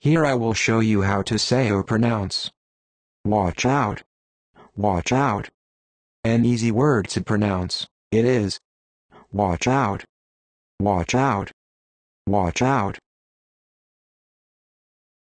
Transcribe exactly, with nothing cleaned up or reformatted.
Here I will show you how to say or pronounce. Watch out. Watch out. An easy word to pronounce. It is. Watch out. Watch out. Watch out.